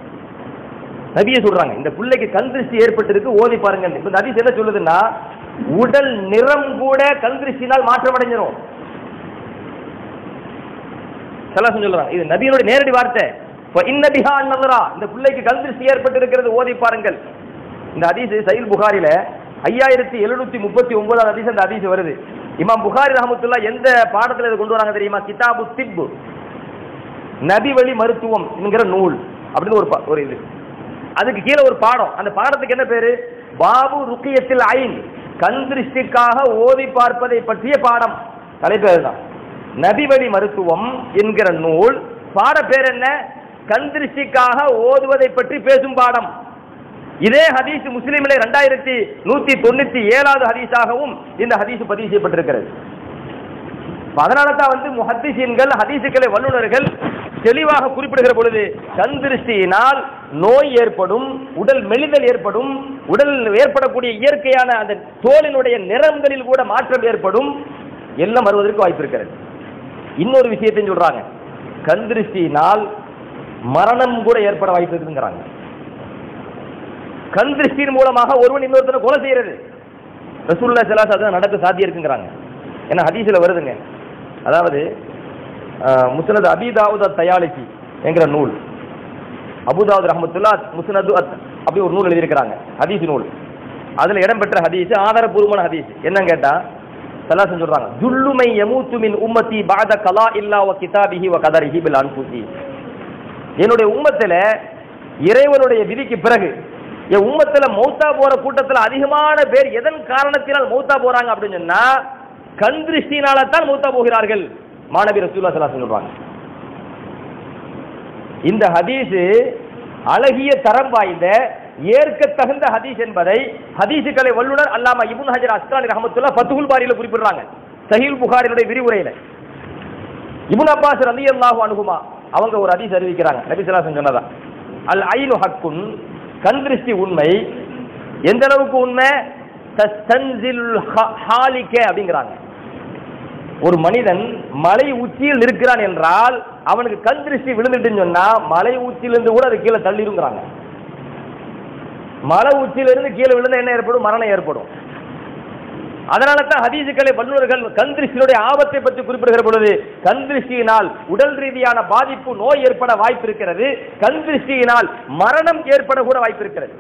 நபியே சொல்றாங்க, இந்த பிள்ளைக்கு கண் திருஷ்டி ஏற்பட்டிருக்கு, ஓதி பாருங்கள். இப்ப நபி என்ன சொல்லுதுன்னா, உடல் நிறம் கூட கண் திருஷ்டினால் மாற்றம் அடைஞ்சிரும். சொல்றாங்க, இது நபியோட நேரடி வார்த்தை. இந்த பிள்ளைக்கு கண் திருஷ்டி ஏற்பட்டு இருக்கிறது, ஓதி பாருங்கள். இந்த ஹதீஸ் சஹீஹ் புகாரில 5739வது ஹதீஸ் அந்த ஹதீஸ் வருது. இமாம் புகாரி ரஹ்மத்துல்லாஹ் எந்த பாடத்துல இதை கொண்டு வராங்க தெரியுமா? கிதாபு திப், நபி வழி மருத்துவம் என்கிற நூல் அப்படின்னு ஒரு இது. அதுக்கு கீழே ஒரு பாடம், அந்த பாடத்துக்கு என்ன பேரு? பாபு ருக்கியத்தில் ஐன், கண் திருஷ்டிக்காக ஓதி பார்ப்பதை பற்றிய பாடம். தலைப்பேர் தான் நபி வழி மருத்துவம் என்கிற நூல். பாட பேர் என்ன? கண் திருஷ்டிக்காக ஓதுவதை பற்றி பேசும் பாடம். இதே ஹதீஸ் முஸ்லிமிலே 2197வது ஹதீஸாகவும் இந்த ஹதீஸ் பதிவு செய்யப்பட்டிருக்கிறது. அதனால தான் முஹத்திஸீன்கள் ஹதீஸுகளை வல்லுநர்கள் தெளிவாக குறிப்பிடுகிற பொழுது கண் திருஷ்டியினால் நோய் ஏற்படும், உடல் மெலிதல் ஏற்படும், உடல் ஏற்படக்கூடிய இயற்கையான அந்த தோலினுடைய நிறங்களில் கூட மாற்றம் ஏற்படும், எல்லாம் வருவதற்கு வாய்ப்பு இருக்கிறது. இன்னொரு விஷயத்தை சொல்றாங்க, கண் திருஷ்டியினால் மரணம் கூட ஏற்பட வாய்ப்பு இருக்குங்கிறாங்க. கண் திருஷ்டியின் மூலமாக ஒருவன் இன்னொருத்தனை கொலை செய்யறது ரசூலுல்லாஹி ஸல்லல்லாஹு அலைஹி வஸல்லம் நடக்க சாத்தியம் இருக்குங்கிறாங்க. ஏன்னா ஹதீஸ்ல வருதுங்க. அதாவது முஸ்னத் அபீ தாவூத் அத்-தயாலிசி என்கிற நூல், அபூதாவூத் ரஹ்மத்துல்லாஹ் முஸ்னது அப்படி ஒரு நூல் எழுதியிருக்கிறாங்க, ஹதீஸ் நூல். அதுல இடம்பெற்ற ஹதீஸ் ஆதாரபூர்வமான ஹதீஸ். என்னன்னு கேட்டா ஸல்லல்லாஹு அலைஹி சொல்றாங்க, ஜுல்லுமை யமூத்து மின் உம்மத்தி பஅத கலா இல்லா வ கிதாபிஹி வ கதரிஹி பில் அன்ஃபுஸி. என்னுடைய உம்மத்துல இறைவனுடைய விதிக்கு பிறகு என் உம்மத்துல மௌத்தா போற கூட்டத்தில் அதிகமான பேர் எதன் காரணத்தினால் மௌத்தா போறாங்க அப்படின்னு சொன்னா கண் திருஷ்டினால தான் மௌத்தா போகிறார்கள். மாநபி ரசூலுல்லாஹி ஸல்லல்லாஹு அலைஹி சொல்றாங்க. இந்த ஹதீஸ் அழகிய தரம் வாய்ந்த ஏற்க தகுந்த ஹதீஸ் என்பதை ஹதீஸுகளை வல்லுநர் அல்லாமா இப்னு ஹஜர் அஸ்கலானி ரஹ்மத்துல்லாஹ் ஃபத்ஹுல் பாரியில குறிப்பிடுறாங்க. சஹீஹ் புகாரியுடைய விரிவுரையில இப்னு அப்பாஸ் ரலியல்லாஹு அன்ஹுமா அவங்க ஒரு ஹதீஸ் அறிவிக்கிறாங்க. நபி ஸல்லல்லாஹு அலைஹி வஸல்லம் சொன்னதா, அல் ஐனு ஹக்குன், கண் திருஷ்டி உண்மை. எந்த அளவுக்கு உண்மை? தஸ்தன்சில் ஹாலிக அப்படிங்கிறாங்க. ஒரு மனிதன் மலை உச்சியில் இருக்கிறான் என்றால் அவனுக்கு கண் திருஷ்டி விழுந்துட்டுன்னு சொன்னா மலை உச்சியிலிருந்து கூட அது கீழே தள்ளிருங்கிறாங்க. மலை உச்சியிலிருந்து கீழே விழுந்தா என்ன ஏற்படும்? மரணம் ஏற்படும். அதனால தான் ஹதீஸுகளை வல்லுநர்கள் கண் திருஷ்டியுடைய ஆபத்தை பற்றி குறிப்பிடுகிற பொழுது கண் திருஷ்டியினால் உடல் ரீதியான பாதிப்பு, நோய் ஏற்பட வாய்ப்பு இருக்கிறது, கண் திருஷ்டியினால் மரணம் ஏற்பட கூட வாய்ப்பு இருக்கிறது.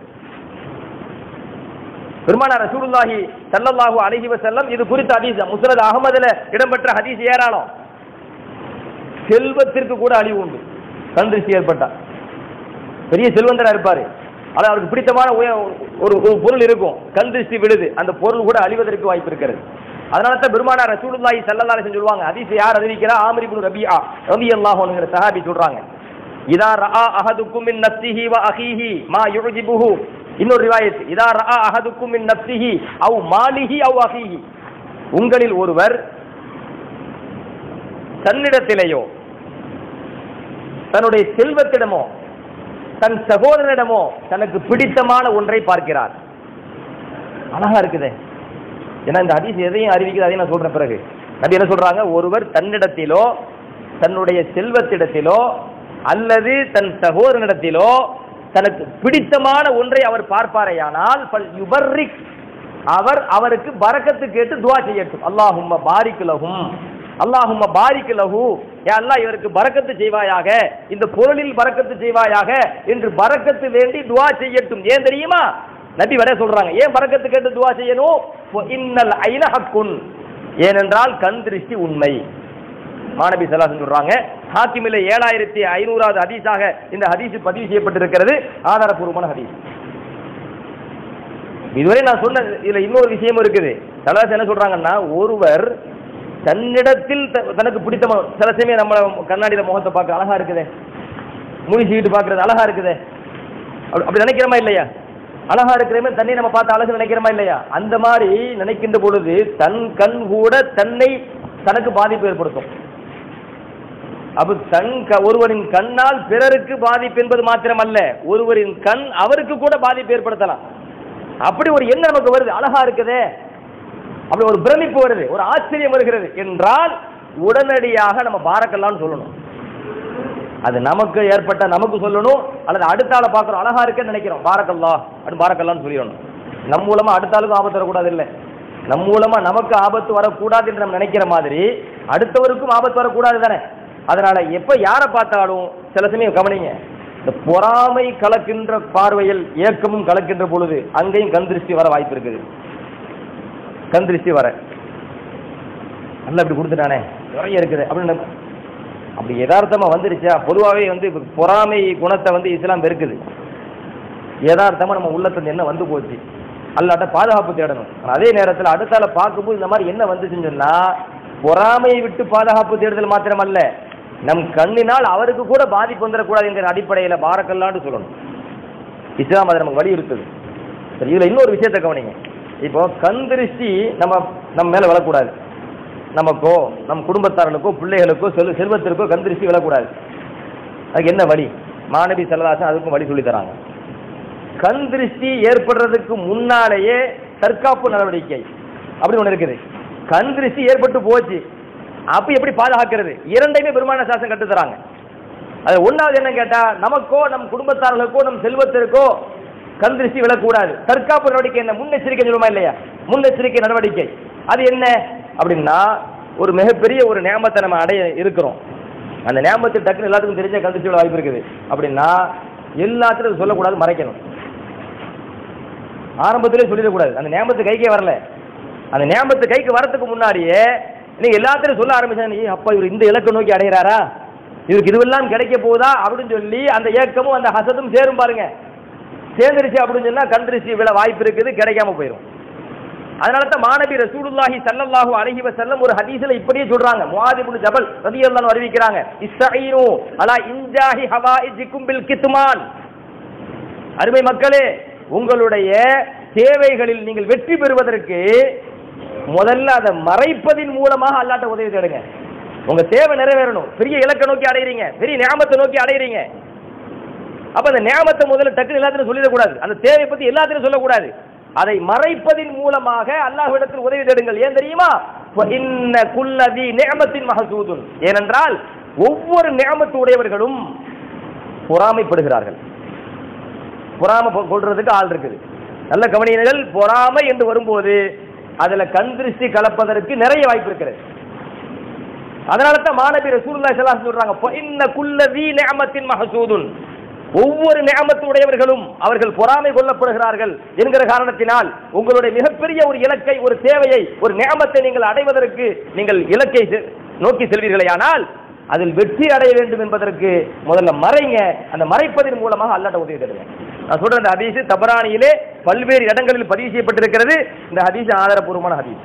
பெருமானார் ரசூலுல்லாஹி ஸல்லல்லாஹு அலைஹி வஸல்லம் இது குறித்த ஹதீஸ் முஸ்னத் அஹ்மதுல இடம்பெற்ற ஹதீஸ் ஏராளம். செல்வத்திற்கு கூட அழிவு உண்டு கண் திருஷ்டி ஏற்பட்டா. பெரிய செல்வந்தரா இருப்பாரு, அது அவருக்கு பிடித்தமான ஒரு பொருள் இருக்கும், கண் திருஷ்டி விழுது, அந்த பொருள் கூட அழிவதற்கு வாய்ப்பு இருக்கிறது. அதனால தான் பெருமானார் ரசூலுல்லாஹி ஸல்லல்லாஹு அலைஹி வஸல்லம் சொல்லுவாங்க, ஹதீஸ் யார் அறிவிக்கிறா? ஆமிர் இப்னு ரபிஆ ரலியல்லாஹு அன்ஹு சஹாபி சொல்றாங்க, இதா ரஆ அஹதுக்கும் மின் நஃப்ஸிஹி வ அஹீஹி மா யுஜிபுஹு. இன்னொரு ரிவாயத், இதா ரஆ அஹதுக்கும் மின் நஃப்ஸிஹி அவ் மாலிஹி அவ் அஹீஹி. உங்களில் ஒருவர் தன்னிடத்திலேயோ தன்னுடைய செல்வத்திடமோ தன் சகோதரனிடமோ தனக்கு பிடித்தமான ஒன்றை பார்க்கிறார். அழகா இருக்குதே. ஏன்னா இந்த ஹதீஸ் எதையும் அறிவிக்குது, அதையும் நான் சொல்றேன். பிறகு நபி என்ன சொல்றாங்க? ஒருவர் தன்னிடத்திலோ தன்னுடைய செல்வத்திடத்திலோ அல்லது தன் சகோதரனிடத்திலோ தனக்கு பிடித்தமான ஒன்றை அவர் பார்ப்பாரையானால் அவர் அவருக்கு பரக்கத்து கேட்டு துஆ செய்யட்டும். அல்லாஹும்ம பாரிக் லஹும், அல்லாஹும்ம பாரிக் லஹு, யா அல்லாஹ் இவருக்கு பரக்கத்து செய்வாயாக, இந்த பொருளில் பரக்கத்து செய்வாயாக என்று பரக்கத்து வேண்டி துஆ செய்யட்டும். ஏன் தெரியுமா? நபி வட சொல்றாங்க, ஏன் பரக்கத்து கேட்டு துஆ செய்யணும்? இன்னல் ஐன ஹக்குன், ஏனென்றால் கண் திருஷ்டி உண்மை. மாநபி ஸல்லல்லாஹு அலைஹி சொல்றாங்க. ஹாக்கிமிலே 7500வது ஹதீஸாக இந்த ஹதீஸ் பதிவு செய்யப்பட்டிருக்கிறது. ஆதாரபூர்வமான ஹதீஸ். இதுவரை நான் சொன்ன இதுல இன்னொரு விஷயம் இருக்குது. ஸல்லல்லாஹு என்ன சொல்றாங்கன்னா, ஒருவர் தன்னிடத்தில் தனக்கு பிடித்தமான, சில சமயம் நம்ம கண்ணாடியில முகத்தை பார்க்க அழகா இருக்குதே, முடிச்சுக்கிட்டு பார்க்கறது அழகா இருக்குதே, அப்படி நினைக்கிறோமா இல்லையா? அழகா இருக்கிறமே தன்னை நம்ம பார்த்து அழகு நினைக்கிறோமா இல்லையா? அந்த மாதிரி நினைக்கின்ற பொழுது தன் கண் கூட தனக்கு பாதிப்பு ஏற்படுத்தும். அப்ப ஒருவரின் கண்ணால் பிறருக்கு பாதிப்பு என்பது மாத்திரமல்ல, ஒருவரின் கண் அவருக்கு கூட பாதிப்பு ஏற்படுத்தலாம். அப்படி ஒரு எண்ணம் நமக்கு வருது, அழகா இருக்குதே, அப்படி ஒரு பிரமிப்பு வருது, ஒரு ஆச்சரியம் வருகிறது என்றால் உடனடியாக நம்ம பாரக்கல்லான்னு சொல்லணும். அது நமக்கு ஏற்பட்ட நமக்கு சொல்லணும், அல்லது அடுத்த ஆளை பார்க்கிறோம் அழகா இருக்குன்னு நினைக்கிறோம், பாரக்கல்லா அப்படின்னு பாரக்கல்லான்னு சொல்லிடணும். நம் மூலமா அடுத்த ஆளுக்கும் ஆபத்து வரக்கூடாது, இல்லை நம் மூலமா நமக்கு ஆபத்து வரக்கூடாது என்று நம்ம நினைக்கிற மாதிரி அடுத்தவருக்கும் ஆபத்து வரக்கூடாது தானே. அதனால எப்ப யாரை பார்த்தாலும் சில சமயம் கவனிங்க, இந்த பொறாமை கலக்கின்ற பார்வையில் ஏக்கமும் கலக்கின்ற பொழுது அங்கேயும் கண் திருஷ்டி வர வாய்ப்பு இருக்குது. கண் திருஷ்டி வர அல்ல இப்படி கொடுத்துட்டானே நிறைய இருக்குது அப்படின்னு அப்படி யதார்த்தமா வந்துருச்சா? பொதுவாகவே பொறாமை குணத்தை இஸ்லாம் வெறுக்குது. யதார்த்தமா நம்ம உள்ளத்துல என்ன வந்து போச்சு, அல்லாட்ட பாதுகாப்பு தேடணும். அதே நேரத்தில் அடுத்தால பார்க்கும்போது இந்த மாதிரி என்ன வந்துச்சுன்னு சொன்னா, பொறாமையை விட்டு பாதுகாப்பு தேடுதல் மாத்திரமல்ல, நம் கண்ணினால் அவருக்கு கூட பாதிப்பு வந்துடக்கூடாது என்கிற அடிப்படையில் பாரக்கல்லான்னு சொல்லணும். இஸ்லாம் அதை நமக்கு வலியுறுத்துது. சரி, இதுல இன்னொரு விஷயத்தை கவனிங்க. இப்போ கண் திருஷ்டி நம்ம மேல விழக்கூடாது. நமக்கோ நம் குடும்பத்தார்களுக்கோ பிள்ளைகளுக்கோ செல்வத்திற்கோ கண் திருஷ்டி விழக்கூடாது. அதுக்கு என்ன வழி? மாணவி செல்லதாசன் அதுக்கும் வழி சொல்லி தராங்க. கண் திருஷ்டி ஏற்படுறதுக்கு முன்னாலேயே தற்காப்பு நடவடிக்கை அப்படின்னு ஒன்று இருக்குது. கண் திருஷ்டி ஏற்பட்டு போச்சு, அப்ப எப்படி பாதுகாக்கிறது? இரண்டையுமே பெருமான சாசனம் கட்டு தராங்க. அது ஒன்னாவது என்ன கேட்டா, நமக்கோ நம் குடும்பத்தார்களுக்கோ நம் செல்வத்திற்கோ கண் திருஷ்டி விழக்கூடாது. தற்காப்பு நடவடிக்கை என்ன? முன்னெச்சரிக்கை சொல்லுமா இல்லையா? முன்னெச்சரிக்கை நடவடிக்கை அது என்ன அப்படின்னா, ஒரு மிகப்பெரிய ஒரு நியமத்தை நம்ம அடைய இருக்கிறோம். அந்த நியமத்தை டக்குன்னு எல்லாத்துக்கும் தெரிஞ்ச கண் திருஷ்டி வாய்ப்பு இருக்குது அப்படின்னா எல்லாத்திலும் சொல்லக்கூடாது, மறைக்கணும். ஆரம்பத்திலே சொல்லிடக்கூடாது. அந்த நியமத்து கைக்கே வரல, அந்த நியமத்து கைக்கு வரதுக்கு முன்னாடியே நீங்க எல்லாத்திலும் சொல்ல ஆரம்பிச்சாங்க, அப்பா இவர் இந்த இலக்கை நோக்கி அடைகிறாரா, இவருக்கு இதுவெல்லாம் கிடைக்க போகுதா அப்படின்னு சொல்லி அந்த ஏக்கமும் அந்த ஹசதும் சேரும் பாருங்க. சேர்ந்துருச்சு அப்படின்னு சொன்னா கண் திருஷ்டி விழ வாய்ப்பு இருக்குது, கிடைக்காம போயிடும். அதனால தான் மாநபி ரசூலுல்லாஹி ஸல்லல்லாஹு அலைஹி வஸல்லம் ஒரு ஹதீஸ்ல இப்படியே சொல்றாங்க. முஆத் இப்னு ஜபல் ரலியல்லாஹு அன்ஹு அறிவிக்கிறாங்க, இஸ்தஈனு அலா இன்ஜாஹி ஹவாயிஜிக்கும் பில் கித்மான். அருமை மக்களே, உங்களுடைய தேவைகளில் நீங்கள் வெற்றி பெறுவதற்கு முதல்ல அதை மறைப்பதின் மூலமாக அல்லாஹ்ட்ட உதவி தேடுங்க. உங்க தேவை நிறைவேறணும். பெரிய இலக்கை நோக்கி அடைகிறீங்க, பெரிய நியாமத்தை நோக்கி அடைகிறீங்க. அப்ப அந்த நியாமத்தை முதல்ல டக்குன்னு எல்லாத்திலும் சொல்லிடக்கூடாது, அந்த தேவை பத்தி எல்லாத்திலும் சொல்லக்கூடாது. அதை மறைப்பதின் மூலமாக அல்லாஹ்விடத்தில் உதவி தேடுங்கள். ஏன் தெரியுமா? இன்ன குல்லதி நிஅமத்தின் மஹசூதுன். ஏனென்றால் ஒவ்வொரு நிஅமத்து உடையவர்களும் பொறாமைப்படுகிறார்கள். பொறாமை கொள்றதுக்கு ஆள் இருக்குது. நல்ல கவனியர்கள். பொறாமை என்று வரும்போது அதுல கண் திருஷ்டி கலப்பதற்கு நிறைய வாய்ப்பு இருக்கிறது. அதனால தான் மாநபி ரசூலுல்லாஹி ஸல்லல்லாஹு அலைஹி வஸல்லம் சொல்றாங்க, இன்ன குல்லதி நிஅமத்தின் மஹசூதுன். ஒவ்வொரு நிஅமத்து உடையவர்களும் அவர்கள் பொறாமை கொள்ளப்படுகிறார்கள் என்கிற காரணத்தினால் உங்களுடைய மிகப்பெரிய ஒரு இலக்கை, ஒரு தேவையை, ஒரு நிஅமத்தை நீங்கள் அடைவதற்கு நீங்கள் இலக்கை நோக்கி செல்வீர்களேயானால் அதில் வெற்றி அடைய வேண்டும் என்பதற்கு முதல்ல மறைங்க. அந்த மறைப்பதன் மூலமாக அல்லாஹ்ட்ட உதவி தேடுங்க. நான் சொல்ற இந்த ஹதீஸ் தபரானியிலே பல்வேறு இடங்களில் பதிவு செய்யப்பட்டிருக்கிறது. இந்த ஹதீஸ் ஆதாரபூர்வமான ஹதீஸ்.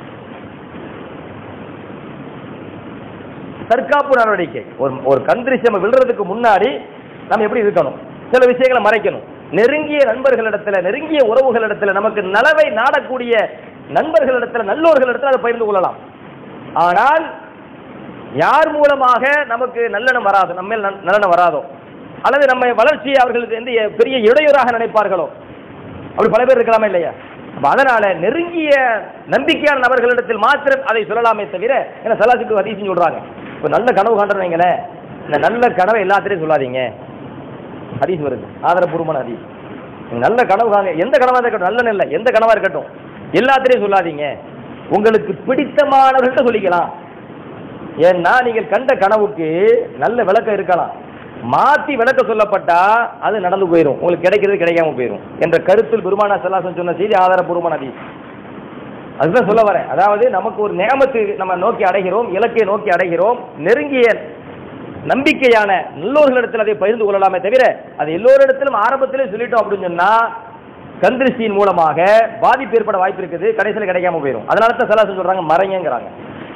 தற்காப்பு நடவடிக்கை. ஒரு கண் திருஷ்டி நம்ம விழுறதுக்கு முன்னாடி நம்ம எப்படி இருக்கணும்? சில விஷயங்களை மறைக்கணும். நெருங்கிய நண்பர்களிடத்துல, நெருங்கிய உறவுகளிடத்துல, நமக்கு நலவை நாடக்கூடிய நண்பர்களிடத்துல, நல்லோர்களிடத்துல அதை பகிர்ந்து கொள்ளலாம். ஆனால் யார் மூலமாக நமக்கு நல்லெண்ணம் வராதோ, நம்ம மேல் நல்லெண்ணம் வராதோ, அல்லது நம்ம வளர்ச்சியை அவர்களுக்கு எந்த பெரிய இடையூறாக நினைப்பார்களோ, அப்படி பல பேர் இருக்கலாமா இல்லையா? அதனால நெருங்கிய நம்பிக்கையான நபர்களிடத்தில் மாத்திரம் அதை சொல்லலாமே தவிர, ஏன்னா சலாசிக்கு ஹதீஸ் சொல்றாங்க, இப்போ நல்ல கனவு காண்றேன் வைங்களேன், இந்த நல்ல கனவை எல்லாத்திலையும் சொல்லாதீங்க. ஹதீஸ் வருது, ஆதாரபூர்வமான ஹதீஸ். நல்ல கனவு காங்க, எந்த கனவா இருக்கட்டும், நல்ல இல்லை எந்த கனவா இருக்கட்டும், எல்லாத்திலையும் சொல்லாதீங்க. உங்களுக்கு பிடித்தமானவர்கள்ட்ட சொல்லிக்கலாம். ஏன்னா நீங்கள் கண்ட கனவுக்கு நல்ல விளக்கம் இருக்கலாம், மாத்தி விளக்க சொல்லப்பட்டா அது நடந்து போயிடும், உங்களுக்கு கிடைக்கிறது கிடைக்காம போயிடும் என்ற கருத்தில் பெருமானா ஸல்லல்லாஹு சொன்ன செய்தி ஆதாரபூர்வமான ஹதீஸ். அதுதான் சொல்ல வரேன். அதாவது நமக்கு ஒரு நியமத்து நம்ம நோக்கி அடைகிறோம், இலக்கை நோக்கி அடைகிறோம், நெருங்கிய நம்பிக்கையான நல்லோர்களிடத்தில் அதை பகிர்ந்து கொள்ளலாமே தவிர அது எல்லோரிடத்திலும் ஆரம்பத்திலே சொல்லிட்டோம் அப்படின்னு சொன்னா கண் திருஷ்டியின் மூலமாக பாதிப்பு ஏற்பட வாய்ப்பு இருக்குது, கடைசியில் கிடைக்காம போயிடும். அதனால தான் ஸல்லல்லாஹு சொல்றாங்க மறைங்கிறாங்க.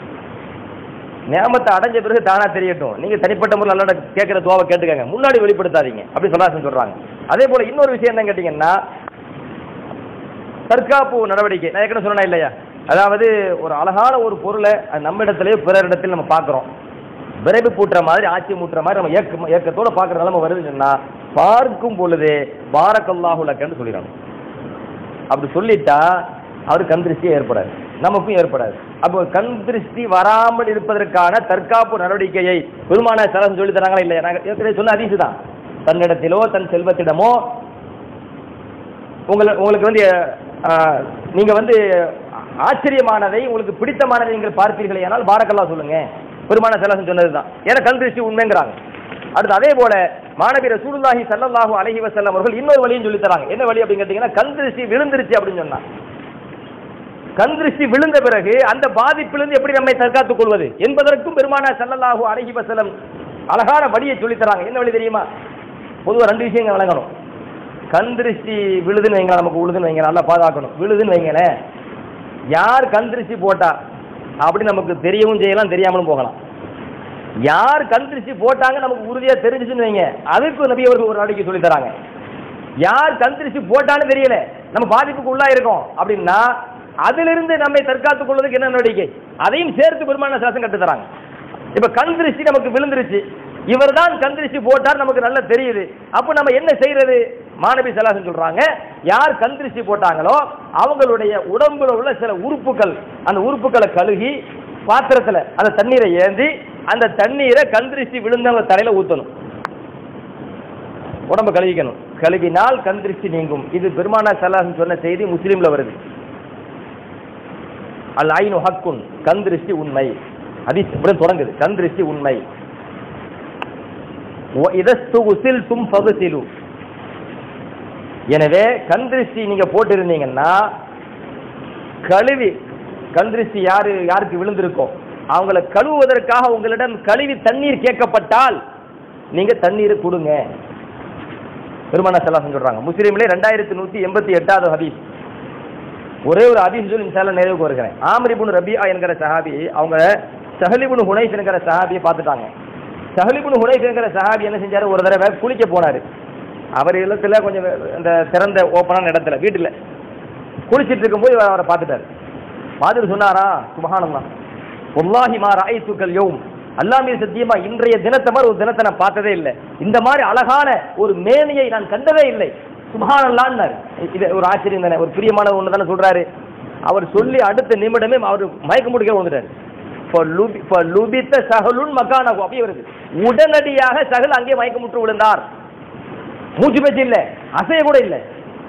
நியமத்தை அடைஞ்ச பிறகு தானா தெரியட்டும், நீங்க தனிப்பட்ட முறையில் அல்லாஹ்ட்ட கேட்கிற துஆவை கேட்டுக்கங்க, முன்னாடி வெளிப்படுத்தாதீங்க அப்படி ஸல்லல்லாஹு சொல்றாங்க. அதே போல இன்னொரு விஷயம் என்ன கேட்டீங்கன்னா, தற்காப்பு நடவடிக்கை. நான் ஏற்கனவே சொன்னா இல்லையா, அதாவது ஒரு அழகான ஒரு பொருளை நம்ம இடத்திலேயே பிறரிடத்தில் நம்ம பார்க்குறோம், விரைவு பூட்டுற மாதிரி, ஆட்சி மூட்டுற மாதிரி நம்ம ஏக்கத்தோட பார்க்குற நிலைமை வருதுன்னு சொன்னா பார்க்கும் பொழுது பாரக்கல்லாஹு லக்கன்னு சொல்லிடணும். அப்படி சொல்லிட்டா அவருக்கு கண் திருஷ்டி ஏற்படாது, நமக்கும் ஏற்படாது. அப்போ கண் திருஷ்டி வராமல் இருப்பதற்கான தற்காப்பு நடவடிக்கையை பெருமானா ஸல்லல்லாஹு சொல்லி தராங்களா இல்லையா? நாங்கள் ஏற்கனவே சொன்ன ஹதீஸ் தான். தன்னிடத்திலோ தன் செல்வத்திடமோ உங்களுக்கு வந்து நீங்க வந்து ஆச்சரியமானதை, உங்களுக்கு பிடித்தமானதை நீங்கள் பார்ப்பீர்களே ஆனால் பாரக்கல்லாஹ் சொல்லுங்க. பெருமானா ஸல்லல்லாஹு சொன்னதுதான். ஏன்னா கண் திருஷ்டி உண்மைங்கிறாங்க. அடுத்து அதே போல மாநபி ரசூலுல்லாஹி ஸல்லல்லாஹு அலைஹி வஸல்லம் அவர்கள் இன்னொரு வழியும் சொல்லி தராங்க. என்ன வழி அப்படின்னு கேட்டீங்கன்னா, கண் திருஷ்டி விழுந்துருச்சு அப்படின்னு சொன்னா, கண் திருஷ்டி விழுந்த பிறகு அந்த பாதிப்பிலிருந்து எப்படி நம்மை தற்காத்துக் கொள்வது என்பதற்கும் பெருமானா ஸல்லல்லாஹு அலைஹி வஸல்லம் அழகான வழியை சொல்லி தராங்க. என்ன வழி தெரியுமா? பொதுவாக ரெண்டு விஷயங்கள் வழங்கணும். கண் திருஷ்டி விழுதுன்னு வைங்களா, நமக்கு விழுதுன்னு வைங்க, நல்லா பாதுகாக்கணும். விழுதுன்னு வைங்களேன், யார் கண் திருஷ்டி போட்டா அப்படி நமக்கு தெரியவும் செய்யலாம், தெரியாமலும் போகலாம். யார் கண் திருஷ்டி போட்டாங்க நமக்கு உறுதியா தெரிஞ்சுச்சுன்னு வைங்க, அதுக்கு நபி அவர்கள் ஒரு நாளைக்கு சொல்லி தராங்க. யார் கண் திருஷ்டி போட்டான்னு தெரியல, நம்ம பாதிப்புக்கு உள்ளா இருக்கோம் அப்படின்னா அதிலிருந்து நம்மை தற்காத்துக் கொள்வதற்கு என்ன நடவடிக்கை, அதையும் சேர்த்து பெருமானார் ஸல்லல்லாஹு அலைஹி வஸல்லம் கற்று தராங்க. இப்ப கண் திருஷ்டி நமக்கு விழுந்துருச்சு, இவர் தான் கண் திருஷ்டி போட்டார் நமக்கு நல்லா தெரியுது, அப்ப நம்ம என்ன செய்யறது? மாநபி ஸல்லல்லாஹு அலைஹி வஸல்லம் சொல்றாங்க, யார் கண் திருஷ்டி போட்டாங்களோ அவங்களுடைய உடம்புல உள்ள சில உறுப்புகள், அந்த உறுப்புகளை கழுகி பாத்திரத்துல அந்த தண்ணீரை ஏந்தி அந்த தண்ணீரை கண் திருஷ்டி விழுந்தவங்க தலையில ஊத்தணும், உடம்ப கழுவிக்கணும். கழுவினால் கண் திருஷ்டி நீங்கும். இது பெருமானார் ஸல்லல்லாஹு அலைஹி வஸல்லம் சொன்ன செய்தி முஸ்லிம்ல வருது. அல் ஐனு ஹக்குன், கண் திருஷ்டி உண்மை. ஹதீஸ் இப்படி தொடங்குது, கண் திருஷ்டி உண்மை. இதஸ்துகுசில்தும் ஃபக்சிலு. எனவே கண் திருஷ்டி நீங்க போட்டிருந்தீங்கன்னா கழுவி, கண் திருஷ்டி யாருக்கு விழுந்திருக்கோ அவங்களை கழுவுவதற்காக உங்களிடம் கழுவி தண்ணீர் கேட்கப்பட்டால் நீங்க தண்ணீரை கொடுங்க. பெருமானார் ஸல்லல்லாஹு அலைஹி வஸல்லம் சொல்றாங்க. முஸ்லிம்ல 2188வது ஹதீஸ். ஒரே ஒரு ஹதீஸ் சொல்லி இன்ஷா அல்லாஹ் நிறைவுக்கு வருகிறேன். ஆமிர் இப்னு ரபியா என்கிற சஹாபி அவங்க ஸஹல் இப்னு ஹுனைஃப் என்கிற சஹாபியை பார்த்துட்டாங்க. ஸஹல் இப்னு ஹுனைஃப் என்கிற சஹாபி என்ன செஞ்சாரு, ஒரு தடவை குளிக்க போனாரு. அவர் இல்லத்துல கொஞ்சம் இந்த திறந்த ஓப்பனான இடத்துல வீட்டில் குளிச்சிட்டு இருக்கும்போது அவரை பார்த்துட்டாரு. பார்த்துட்டு சொன்னாரா, சுப்ஹானல்லாஹ் வல்லாஹி மா ரஅய்துகல் யௌம், அல்லாஹ் மீது சத்தியமா இன்றைய தினத்தை மாதிரி ஒரு தினத்தை நான் பார்த்ததே இல்லை, இந்த மாதிரி அழகான ஒரு மேனியை நான் கண்டதே இல்லை, சுப்ஹானல்லாஹ்னார். இது ஒரு ஆச்சரியம் தானே, ஒரு பிரியமான ஒன்று தானே சொல்றாரு. அவர் சொல்லி அடுத்த நிமிடமே அவர் மயக்க முடிக்க வந்துட்டார். சஹலுன் மகானஹு, அப்படியே வருது, உடனடியாக சஹல் அங்கே மயக்கமுற்று விழுந்தார். மூச்சு பேச்சு இல்லை, அசைய கூட இல்லை.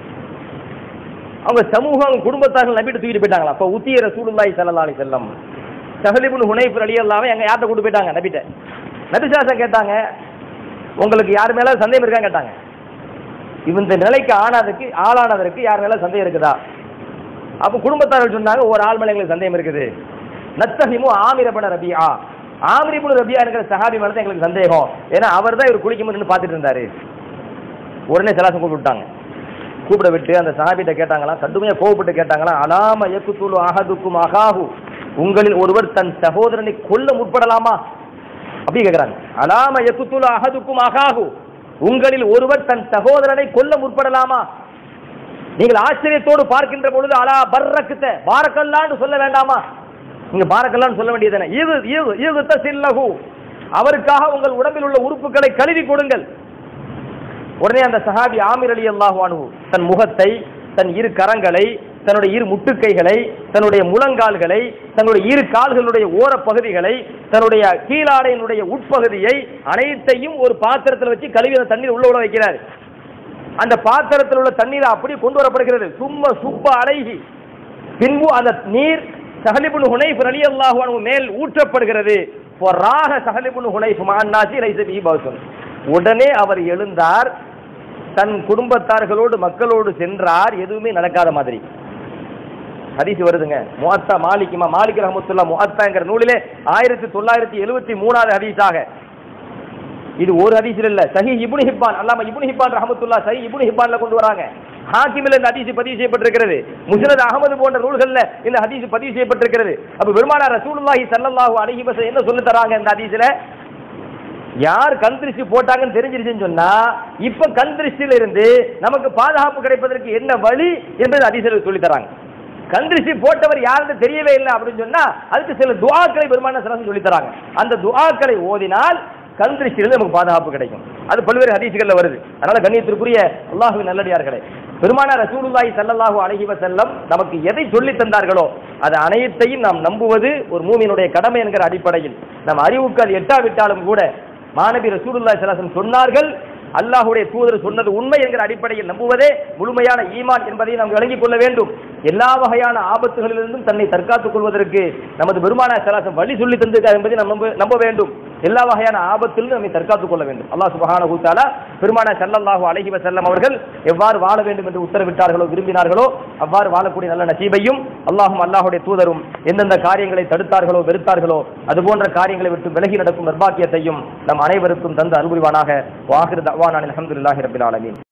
அவங்க சமூகம், அவங்க குடும்பத்தார்கள் நபிட்டு தூக்கிட்டு போயிட்டாங்களா. அப்ப உத்திய ரசூலுல்லாஹி ஸல்லல்லாஹு அலைஹி வஸல்லம் ஸஹல் இப்னு ஹுனைஃப் ரலியல்லாஹு அன்ஹு எங்க யார்ட்ட கூட்டு போயிட்டாங்க, நபிட்ட. நபி ஸல்லல்லாஹு கேட்டாங்க, உங்களுக்கு யார் மேல சந்தேகம் இருக்கான்னு கேட்டாங்க. இந்த நிலைக்கு ஆளானதற்கு யார் மேல சந்தேகம் இருக்குதா? அப்ப குடும்பத்தார்கள் சொன்னாங்க, ஒரு ஆள் மேல எங்களுக்கு சந்தேகம் இருக்குது. நத்தஹிமு ஆமிர் இப்னு ரபியா, ஆமிர் இப்னு ரபியா என்கிற சஹாபி மேல தான் எங்களுக்கு சந்தேகம், ஏன்னா அவர் தான் இவர் குளிக்கும் நின்று பார்த்துட்டு இருந்தாரு. உடனே ஸல்லல்லாஹு கூப்பிட்டாங்க. கூப்பிட விட்டு அந்த சஹாபிட்ட கேட்டாங்களா, கடுமையா கோபப்பட்டு கேட்டாங்களா, அலாம யக்துலு அஹதுக்கும் அகாஹு, உங்களில் ஒருவர் தன் சகோதரனை கொல்ல முற்படலாமா? அப்படி கேட்கிறாங்க. அலாம யக்துலு அஹதுக்கும் அகாஹு, உங்களில் ஒருவர் தன் சகோதரனை கொல்ல முற்படலாமா? நீங்கள் ஆச்சரியத்தோடு பார்க்கின்ற பொழுது அலா பர்ரக்த, பாரக்கல்லான்னு சொல்ல வேண்டாமா? நீங்க பாரக்கல்லான்னு சொல்ல வேண்டியதானே. இது தஸில்லஹு, அவருக்காக உங்கள் உடம்பில் உள்ள உறுப்புகளை கழுவி கொடுங்கள். உடனே அந்த சஹாபி ஆமிர் ரலியல்லாஹு அன்ஹு தன் முகத்தை, தன் இரு கரங்களை, தன்னுடைய இரு முட்டுக்கைகளை, தன்னுடைய முழங்கால்களை, தன்னுடைய இரு கால்களுடைய ஓர பகுதிகளை, தன்னுடைய கீழாடையினுடைய உட்பகுதியை அனைத்தையும் ஒரு பாத்திரத்தில் வச்சு கழுவி அந்த தண்ணீர் உள்ள வைக்கிறார். அந்த பாத்திரத்தில் உள்ள தண்ணீர் அப்படி கொண்டு வரப்படுகிறது. சும்மா சுப்ப அலைஹி, பின்பு அந்த நீர் ஸஹல் இப்னு ஹுனைஃப் ரலியல்லாஹு அன்ஹு மேல் ஊற்றப்படுகிறது. ஃபராஹ ஸஹல் இப்னு ஹுனைஃப் மஅன்னாசி லைஸ பிஹி பௌஸுன், உடனே அவர் எழுந்தார், தன் குடும்பத்தார்களோடு மக்களோடு சென்றார், எதுவுமே நடக்காத மாதிரி. ஹதீஸ் வருதுங்க. முஅத்தா மாலிக் ரஹ்மத்துல்லாஹ் முஅத்தாங்கிற நூலிலே 1973வது ஹதீஸாக. இது ஒரு ஹதீஸில் இல்ல, சஹீஹ் இப்னு ஹிப்பான், அல்லாம இப்னு ஹிப்பான் ரஹ்மத்துல்லாஹ் சஹீஹ் இப்னு ஹிப்பான்ல கொண்டு வராங்க. ஹாக்கிமில் இந்த ஹதீஸ் பதிவு செய்யப்பட்டிருக்கிறது. முஸ்னத் அஹமது போன்ற நூல்கள்ல இந்த ஹதீஸ் பதிவு செய்யப்பட்டிருக்கிறது. அப்ப பெருமானார் ரசூலுல்லாஹி ஸல்லல்லாஹு அலைஹி வஸல்லம் என்ன சொல்லி தராங்க இந்த ஹதீஸ்ல? யார் கண் திருஷ்டி போட்டாங்கன்னு தெரிஞ்சிருச்சுன்னு சொன்னா இப்ப கண் திருஷ்டியில இருந்து நமக்கு பாதுகாப்பு கிடைப்பதற்கு என்ன வழி என்பது ஹதீஸ்ல சொல்லி தராங்க. கண் திருஷ்டி போட்டவர் யாருன்னு தெரியவே இல்லை அப்படின்னு சொன்னா அதுக்கு சில துஆக்களை பெருமானார் ஸல்லல்லாஹு அலைஹி வஸல்லம் சொல்லி தராங்க. அந்த துஆக்களை ஓதினால் கண் திருஷ்டியிலிருந்து நமக்கு பாதுகாப்பு கிடைக்கும். அது பல்வேறு ஹதீஸ்கள்ல வருது. அதனால கண்ணியத்திற்குரிய அல்லாஹ்வின் நல்லடியார்களே, பெருமானார் ரசூலுல்லாஹி ஸல்லல்லாஹு அலைஹி வஸல்லம் நமக்கு எதை சொல்லி தந்தார்களோ அது அனைத்தையும் நாம் நம்புவது ஒரு மூமினுடைய கடமை என்கிற அடிப்படையில் நம் அறிவுக்கு அது எட்டாவிட்டாலும் கூட மாநபி ரசூலுல்லாஹி ஸல்லல்லாஹு அலைஹி வஸல்லம் சொன்னார்கள், அல்லாஹ்வுடைய தூதர் சொன்னது உண்மை என்கிற அடிப்படையில் நம்புவதே முழுமையான ஈமான் என்பதை நாம் விளங்கிக் கொள்ள வேண்டும். எல்லா வகையான ஆபத்துகளிலிருந்தும் தன்னை தற்காத்துக் கொள்வதற்கு நமது பெருமானார் ஸல்லல்லாஹு அலைஹி வஸல்லம் வழி சொல்லி தந்திருக்கார் என்பதை நாம் நம்ப வேண்டும். எல்லா வகையான ஆபத்திலிருந்து நம்மை தற்காத்துக் கொள்ள வேண்டும். அல்லாஹ் சுப்ஹானஹு வ தஆலா பெருமானார் ஸல்லல்லாஹு அலைஹி வஸல்லம் அவர்கள் எவ்வாறு வாழ வேண்டும் என்று உத்தரவிட்டார்களோ விரும்பினார்களோ அவ்வாறு வாழக்கூடிய நல்ல நசீபையும் அல்லாஹ்வுடைய தூதரும் எந்தெந்த காரியங்களை தடுத்தார்களோ வெறுத்தார்களோ அதுபோன்ற காரியங்களை விட்டு விலகி நடக்கும் நிர்பாக்கியத்தையும் நம் அனைவருக்கும் தந்து அருள்புரிவானாக. வாஹிர் தஅவானா அல்ஹம்துலில்லாஹி ரப்பில் ஆலமீன்.